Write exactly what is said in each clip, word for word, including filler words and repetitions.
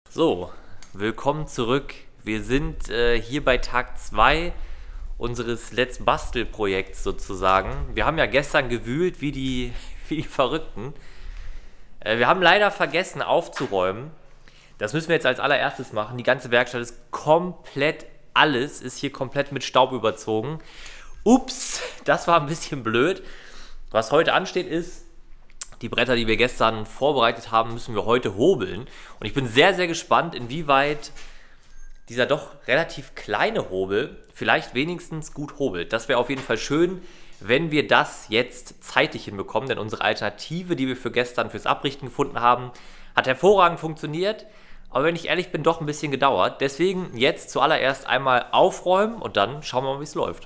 So, willkommen zurück. Wir sind äh, hier bei Tag zwei unseres Let's Bastel-Projekts sozusagen. Wir haben ja gestern gewühlt wie die, wie die Verrückten. Äh, wir haben leider vergessen aufzuräumen. Das müssen wir jetzt als allererstes machen. Die ganze Werkstatt ist komplett, alles ist hier komplett mit Staub überzogen. Ups, das war ein bisschen blöd. Was heute ansteht ist, die Bretter, die wir gestern vorbereitet haben, müssen wir heute hobeln. Und ich bin sehr, sehr gespannt, inwieweit dieser doch relativ kleine Hobel vielleicht wenigstens gut hobelt. Das wäre auf jeden Fall schön, wenn wir das jetzt zeitig hinbekommen, denn unsere Alternative, die wir für gestern fürs Abrichten gefunden haben, hat hervorragend funktioniert, aber wenn ich ehrlich bin, doch ein bisschen gedauert. Deswegen jetzt zuallererst einmal aufräumen und dann schauen wir mal, wie es läuft.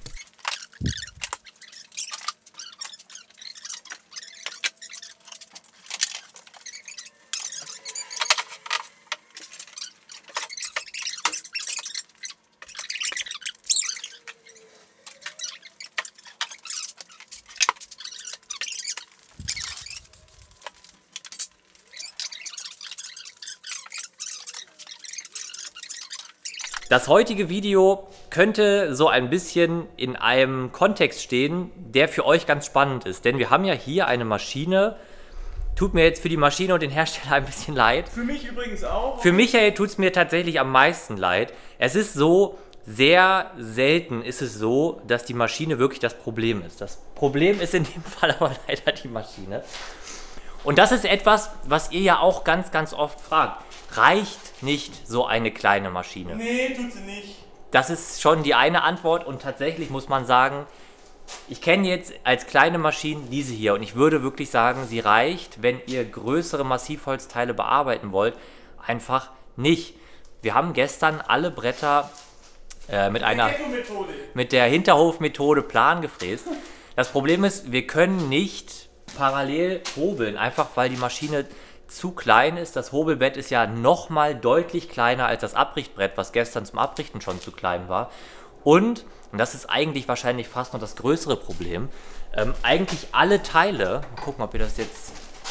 Das heutige Video könnte so ein bisschen in einem Kontext stehen, der für euch ganz spannend ist. Denn wir haben ja hier eine Maschine. Tut mir jetzt für die Maschine und den Hersteller ein bisschen leid. Für mich übrigens auch. Für Michael tut es mir tatsächlich am meisten leid. Es ist so, sehr selten ist es so, dass die Maschine wirklich das Problem ist. Das Problem ist in dem Fall aber leider die Maschine. Und das ist etwas, was ihr ja auch ganz, ganz oft fragt. Reicht nicht so eine kleine Maschine? Nee, tut sie nicht. Das ist schon die eine Antwort und tatsächlich muss man sagen, ich kenne jetzt als kleine Maschine diese hier und ich würde wirklich sagen, sie reicht, wenn ihr größere Massivholzteile bearbeiten wollt, einfach nicht. Wir haben gestern alle Bretter äh, mit einer mit der Hinterhofmethode plan gefräst. Das Problem ist, wir können nicht parallel hobeln, einfach weil die Maschine zu klein ist. Das Hobelbett ist ja nochmal deutlich kleiner als das Abrichtbrett, was gestern zum Abrichten schon zu klein war. Und, und das ist eigentlich wahrscheinlich fast noch das größere Problem, ähm, eigentlich alle Teile, mal gucken, ob ihr das jetzt...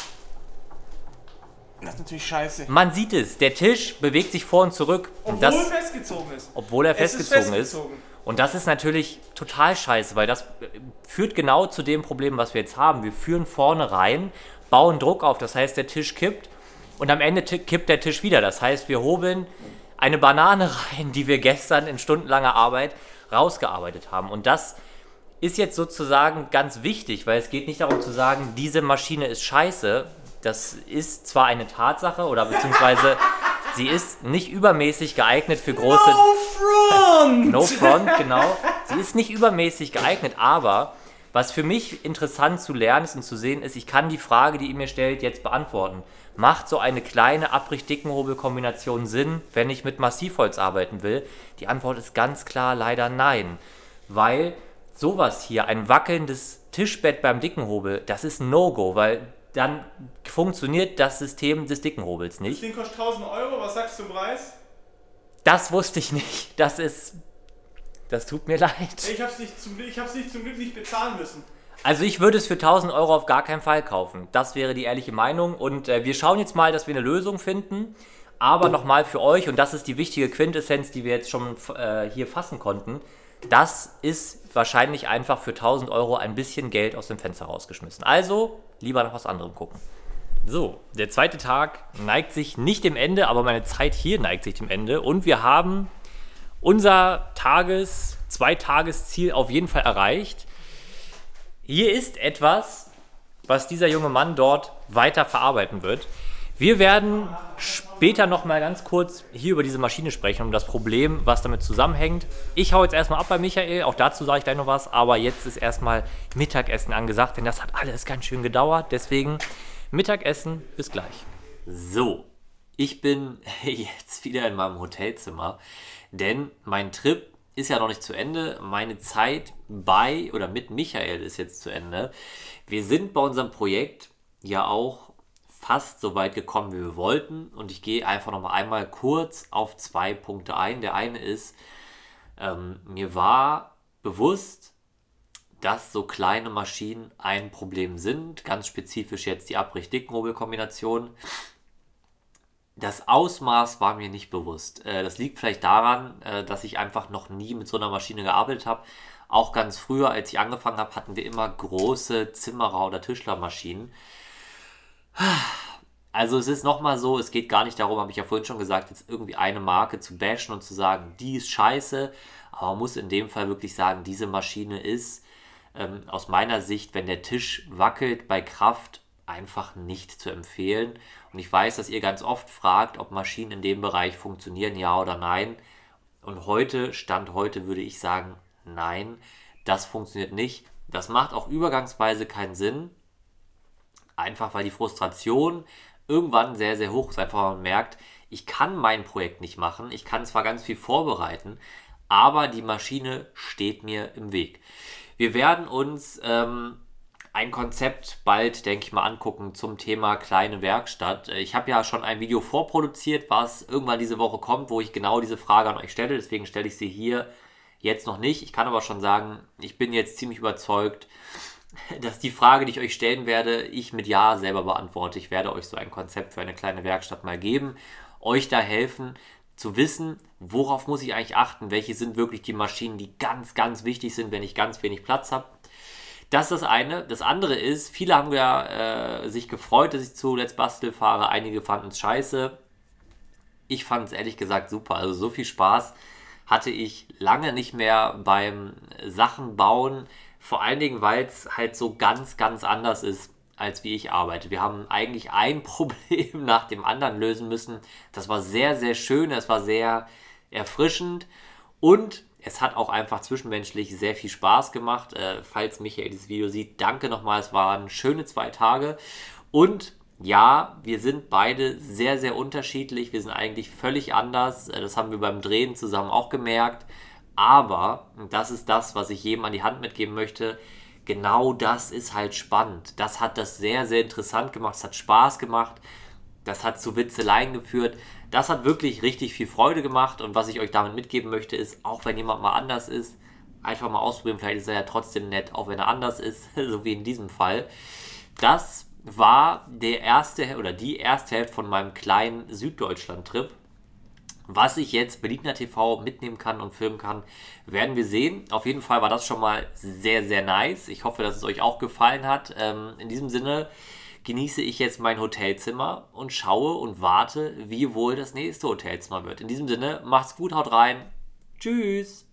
Das ist natürlich scheiße. Man sieht es, der Tisch bewegt sich vor und zurück. Obwohl das, er festgezogen ist. Obwohl er Es ist festgezogen ist. festgezogen. Und das ist natürlich total scheiße, weil das führt genau zu dem Problem, was wir jetzt haben. Wir führen vorne rein, bauen Druck auf, das heißt, der Tisch kippt und am Ende kippt der Tisch wieder. Das heißt, wir hobeln eine Banane rein, die wir gestern in stundenlanger Arbeit rausgearbeitet haben. Und das ist jetzt sozusagen ganz wichtig, weil es geht nicht darum zu sagen, diese Maschine ist scheiße. Das ist zwar eine Tatsache oder beziehungsweise sie ist nicht übermäßig geeignet für große... No front! No front, genau. Sie ist nicht übermäßig geeignet, aber was für mich interessant zu lernen ist und zu sehen ist, ich kann die Frage, die ihr mir stellt, jetzt beantworten. Macht so eine kleine Abricht-Dickenhobel-Kombination Sinn, wenn ich mit Massivholz arbeiten will? Die Antwort ist ganz klar leider nein. Weil sowas hier, ein wackelndes Tischbett beim Dickenhobel, das ist ein No-Go, weil dann funktioniert das System des Dickenhobels nicht. Das Ding kostet tausend Euro, was sagst du zum Preis? Das wusste ich nicht. Das ist... Das tut mir leid. Ich hab's nicht zum, ich hab's nicht zum Glück nicht bezahlen müssen. Also ich würde es für tausend Euro auf gar keinen Fall kaufen. Das wäre die ehrliche Meinung. Und äh, wir schauen jetzt mal, dass wir eine Lösung finden. Aber nochmal für euch, und das ist die wichtige Quintessenz, die wir jetzt schon äh, hier fassen konnten. Das ist wahrscheinlich einfach für tausend Euro ein bisschen Geld aus dem Fenster rausgeschmissen. Also lieber nach was anderem gucken. So, der zweite Tag neigt sich nicht dem Ende, aber meine Zeit hier neigt sich dem Ende. Und wir haben unser Tages-, Zweitagesziel auf jeden Fall erreicht. Hier ist etwas, was dieser junge Mann dort weiter verarbeiten wird. Wir werden später nochmal ganz kurz hier über diese Maschine sprechen, um das Problem, was damit zusammenhängt. Ich hau jetzt erstmal ab bei Michael, auch dazu sage ich gleich noch was, aber jetzt ist erstmal Mittagessen angesagt, denn das hat alles ganz schön gedauert. Deswegen Mittagessen, bis gleich. So, ich bin jetzt wieder in meinem Hotelzimmer, denn mein Trip ist ja noch nicht zu Ende. Meine Zeit bei oder mit Michael ist jetzt zu Ende. Wir sind bei unserem Projekt ja auch fast so weit gekommen, wie wir wollten. Und ich gehe einfach noch mal einmal kurz auf zwei Punkte ein. Der eine ist, ähm, mir war bewusst, dass so kleine Maschinen ein Problem sind. Ganz spezifisch jetzt die Abricht-Dickenhobel-Kombination. Das Ausmaß war mir nicht bewusst. Äh, das liegt vielleicht daran, äh, dass ich einfach noch nie mit so einer Maschine gearbeitet habe. Auch ganz früher, als ich angefangen habe, hatten wir immer große Zimmerer- oder Tischlermaschinen. Also es ist nochmal so, es geht gar nicht darum, habe ich ja vorhin schon gesagt, jetzt irgendwie eine Marke zu bashen und zu sagen, die ist scheiße. Aber man muss in dem Fall wirklich sagen, diese Maschine ist ähm, aus meiner Sicht, wenn der Tisch wackelt bei Kraft, einfach nicht zu empfehlen. Und ich weiß, dass ihr ganz oft fragt, ob Maschinen in dem Bereich funktionieren, ja oder nein. Und heute, Stand heute, würde ich sagen, nein, das funktioniert nicht. Das macht auch übergangsweise keinen Sinn. Einfach weil die Frustration irgendwann sehr, sehr hoch ist. Einfach weil man merkt, ich kann mein Projekt nicht machen. Ich kann zwar ganz viel vorbereiten, aber die Maschine steht mir im Weg. Wir werden uns ähm, ein Konzept bald, denke ich mal, angucken zum Thema kleine Werkstatt. Ich habe ja schon ein Video vorproduziert, was irgendwann diese Woche kommt, wo ich genau diese Frage an euch stelle. Deswegen stelle ich sie hier jetzt noch nicht. Ich kann aber schon sagen, ich bin jetzt ziemlich überzeugt, dass die Frage, die ich euch stellen werde, ich mit Ja selber beantworte. Ich werde euch so ein Konzept für eine kleine Werkstatt mal geben, euch da helfen zu wissen, worauf muss ich eigentlich achten, welche sind wirklich die Maschinen, die ganz, ganz wichtig sind, wenn ich ganz wenig Platz habe. Das ist das eine. Das andere ist, viele haben ja äh, sich gefreut, dass ich zu Let's Bastel fahre. Einige fanden es scheiße. Ich fand es ehrlich gesagt super. Also so viel Spaß hatte ich lange nicht mehr beim Sachen bauen. Vor allen Dingen, weil es halt so ganz, ganz anders ist, als wie ich arbeite. Wir haben eigentlich ein Problem nach dem anderen lösen müssen. Das war sehr, sehr schön. Das war sehr erfrischend. Und es hat auch einfach zwischenmenschlich sehr viel Spaß gemacht. Äh, falls Michael dieses Video sieht, danke nochmal. Es waren schöne zwei Tage. Und ja, wir sind beide sehr, sehr unterschiedlich. Wir sind eigentlich völlig anders. Äh, das haben wir beim Drehen zusammen auch gemerkt. Aber, und das ist das, was ich jedem an die Hand mitgeben möchte, genau das ist halt spannend. Das hat das sehr, sehr interessant gemacht. Es hat Spaß gemacht. Das hat zu Witzeleien geführt. Das hat wirklich richtig viel Freude gemacht. Und was ich euch damit mitgeben möchte, ist, auch wenn jemand mal anders ist, einfach mal ausprobieren. Vielleicht ist er ja trotzdem nett, auch wenn er anders ist, so wie in diesem Fall. Das war der erste oder die erste Hälfte von meinem kleinen Süddeutschland-Trip. Was ich jetzt bei Ligner T V mitnehmen kann und filmen kann, werden wir sehen. Auf jeden Fall war das schon mal sehr, sehr nice. Ich hoffe, dass es euch auch gefallen hat. Ähm, in diesem Sinne genieße ich jetzt mein Hotelzimmer und schaue und warte, wie wohl das nächste Hotelzimmer wird. In diesem Sinne, macht's gut, haut rein. Tschüss.